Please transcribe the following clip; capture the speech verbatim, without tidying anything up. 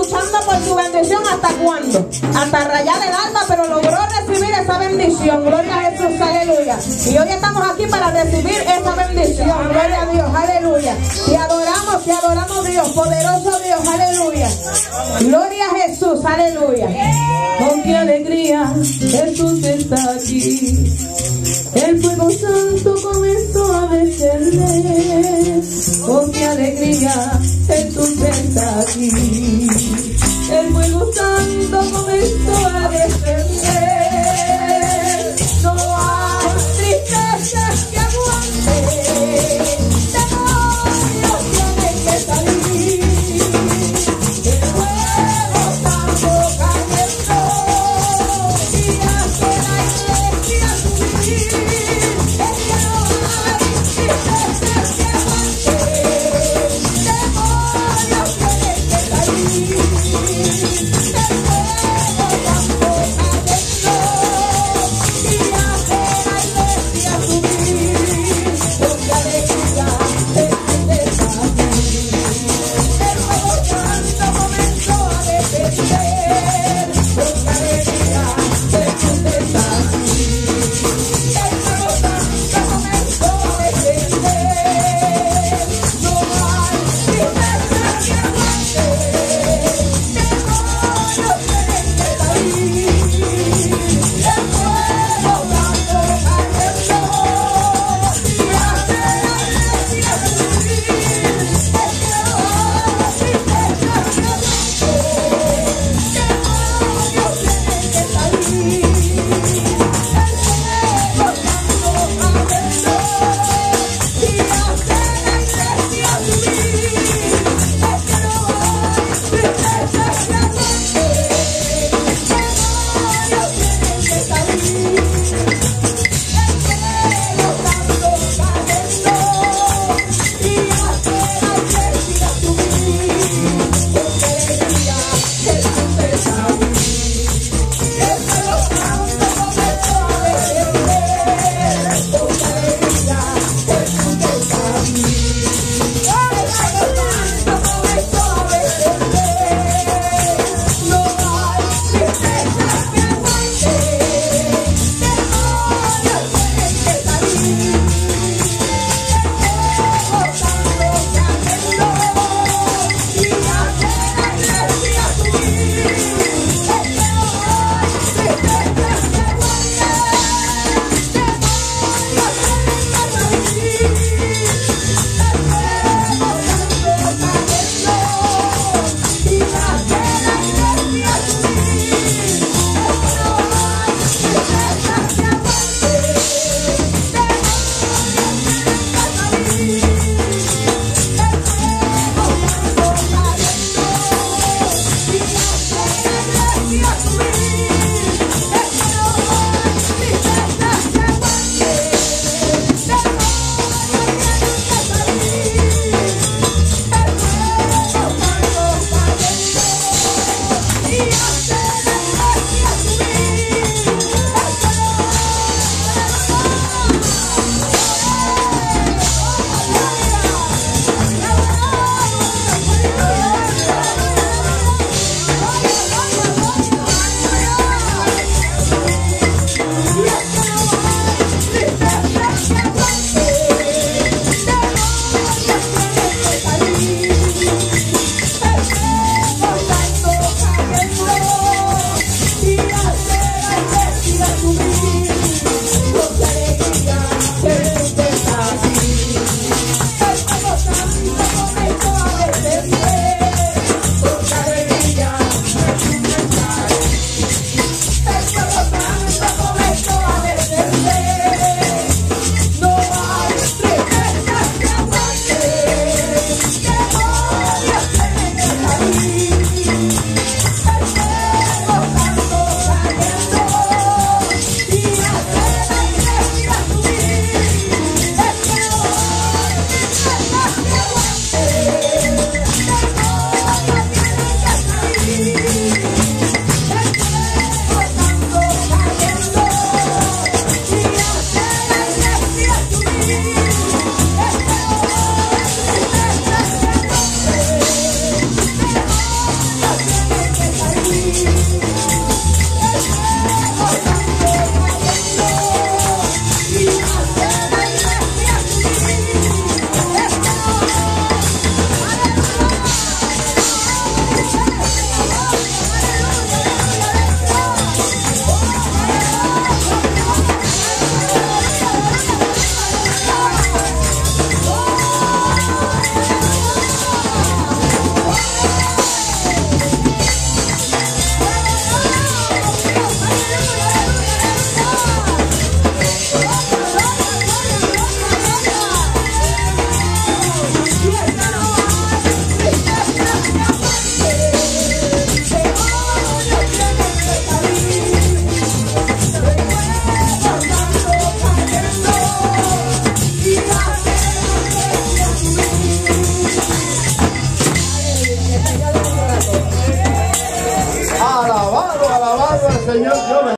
luchando por su bendición. ¿Hasta cuándo? Hasta rayar el alma, pero logró recibir esa bendición. Gloria a Jesús, aleluya. Y hoy estamos aquí para recibir esa bendición. Gloria a Dios, aleluya. Y adoramos, y adoramos a Dios, poderoso Dios, aleluya. Gloria a Jesús, aleluya. Con qué alegría Jesús está aquí. El fuego santo comenzó a descender. Con qué alegría Jesús está aquí. El fuego santo comenzó a descender. No hay tristeza que aguante. Demonios tienen que salir. El fuego santo cayendo y hace la iglesia subir. Es que no hay tristeza que aguante. Demonios tienen que salir. Alabado al Señor. Dios